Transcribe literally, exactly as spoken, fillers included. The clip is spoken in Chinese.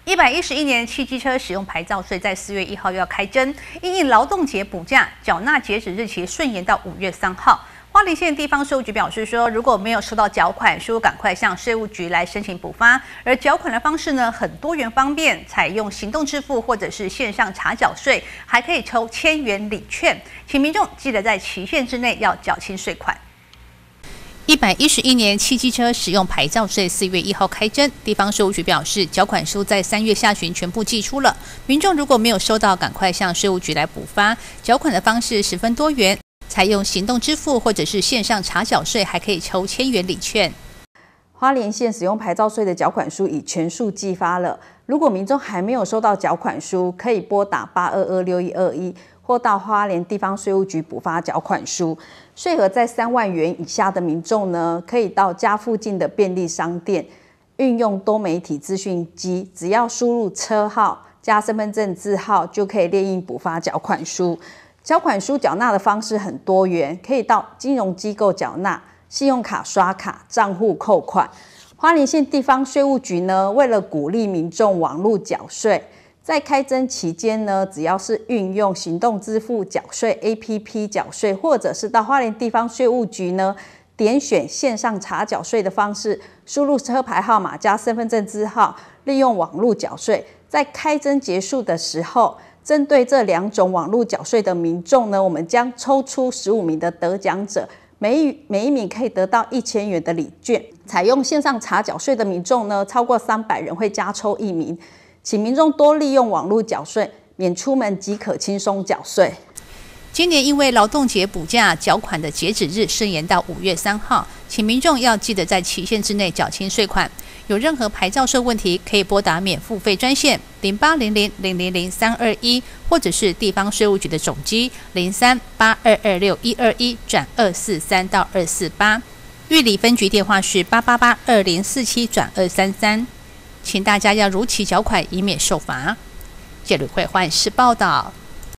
一百一十一年汽机车使用牌照税在四月一号又要开征，因应劳动节补假，缴纳截止日期顺延到五月三号。花莲县地方税务局表示说，如果没有收到缴款书，赶快向税务局来申请补发。而缴款的方式呢，很多元方便，采用行动支付或者是线上查缴税，还可以抽千元礼券，请民众记得在期限之内要缴清税款。一百一十一年汽机车使用牌照税四月一号开征，地方税务局表示，缴款书在三月下旬全部寄出了，民众如果没有收到，赶快向税务局来补发。缴款的方式十分多元，采用行动支付或者是线上查缴税，还可以抽千元礼券。 花莲县使用牌照税的缴款书已全数寄发了，如果民众还没有收到缴款书，可以拨打八二二六一二一。或到花莲地方税务局补发缴款书，税额在三万元以下的民众呢，可以到家附近的便利商店，运用多媒体资讯机，只要输入车号加身份证字号，就可以列印补发缴款书。缴款书缴纳的方式很多元，可以到金融机构缴纳、信用卡刷卡、账户扣款。花莲县地方税务局呢，为了鼓励民众网络缴税，在开征期间呢，只要是运用行动支付缴税 A P P 缴税，或者是到花莲地方税务局呢，点选线上查缴税的方式，输入车牌号码加身份证字号，利用网络缴税。在开征结束的时候，针对这两种网络缴税的民众呢，我们将抽出十五名的得奖者，每一每一名可以得到一千元的礼券。采用线上查缴税的民众呢，超过三百人会加抽一名。请民众多利用网络缴税，免出门即可轻松缴税。 今年因为劳动节补假，缴款的截止日顺延到五月三号，请民众要记得在期限之内缴清税款。有任何牌照税问题，可以拨打免付费专线零八零零零零零三二一，或者是地方税务局的总机零三八二二六一二一转二四三到二四八，玉里分局电话是八八八二零四七转二三三。请大家要如期缴款，以免受罚。谢吕慧焕视报道。